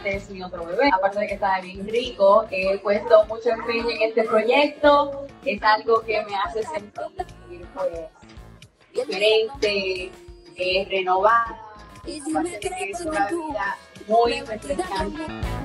este es mi otro bebé. Aparte de que está bien rico, he puesto mucho empeño en este proyecto. Es algo que me hace sentir pues diferente, renovada. Aparte de que es una vida muy refrescante.